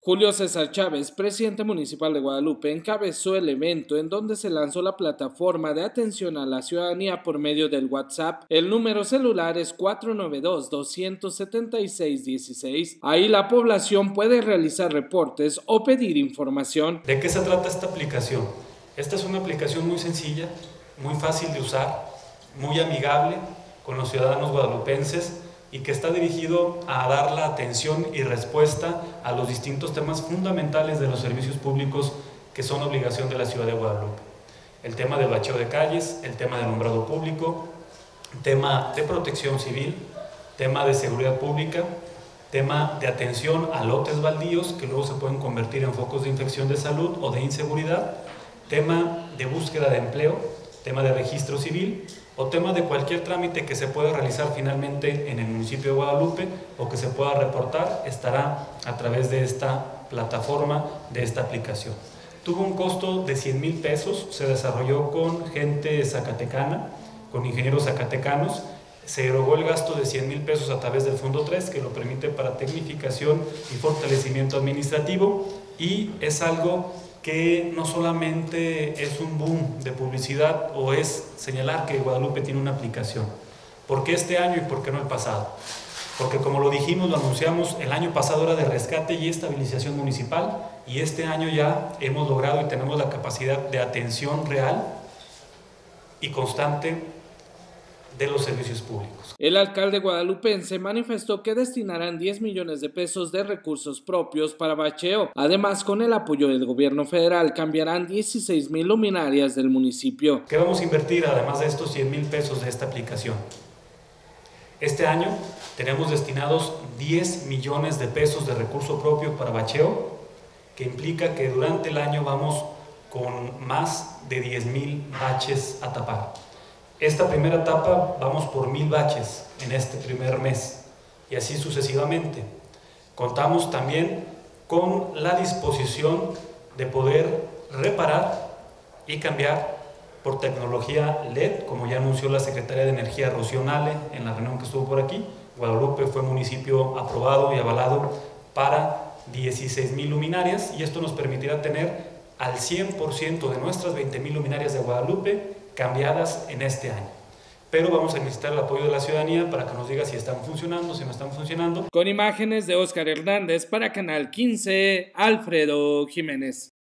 Julio César Chávez, presidente municipal de Guadalupe, encabezó el evento en donde se lanzó la plataforma de atención a la ciudadanía por medio del WhatsApp. El número celular es 492-276-16. Ahí la población puede realizar reportes o pedir información. ¿De qué se trata esta aplicación? Esta es una aplicación muy sencilla, muy fácil de usar, muy amigable con los ciudadanos guadalupenses y que está dirigido a dar la atención y respuesta a los distintos temas fundamentales de los servicios públicos que son obligación de la ciudad de Guadalupe. El tema del bacheo de calles, el tema del alumbrado público, tema de protección civil, tema de seguridad pública, tema de atención a lotes baldíos que luego se pueden convertir en focos de infección de salud o de inseguridad, tema de búsqueda de empleo, tema de registro civil o tema de cualquier trámite que se pueda realizar finalmente en el municipio de Guadalupe o que se pueda reportar, estará a través de esta plataforma, de esta aplicación. Tuvo un costo de 100,000 pesos, se desarrolló con gente zacatecana, con ingenieros zacatecanos, se erogó el gasto de 100,000 pesos a través del Fondo 3, que lo permite para tecnificación y fortalecimiento administrativo, y es algo que no solamente es un boom de publicidad o es señalar que Guadalupe tiene una aplicación. ¿Por qué este año y por qué no el pasado? Porque como lo dijimos, lo anunciamos, el año pasado era de rescate y estabilización municipal y este año ya hemos logrado y tenemos la capacidad de atención real y constante de los servicios públicos. El alcalde guadalupense manifestó que destinarán 10 millones de pesos de recursos propios para bacheo. Además, con el apoyo del gobierno federal, cambiarán 16,000 luminarias del municipio. ¿Qué vamos a invertir además de estos 100,000 pesos de esta aplicación? Este año tenemos destinados 10 millones de pesos de recurso propio para bacheo, que implica que durante el año vamos con más de 10,000 baches a tapar. Esta primera etapa vamos por 1,000 baches en este primer mes y así sucesivamente. Contamos también con la disposición de poder reparar y cambiar por tecnología LED, como ya anunció la Secretaría de Energía Rocío Nale en la reunión que estuvo por aquí. Guadalupe fue municipio aprobado y avalado para 16,000 luminarias y esto nos permitirá tener al 100% de nuestras 20,000 luminarias de Guadalupe cambiadas en este año. Pero vamos a necesitar el apoyo de la ciudadanía para que nos diga si están funcionando, si no están funcionando. Con imágenes de Óscar Hernández para Canal 15, Alfredo Jiménez.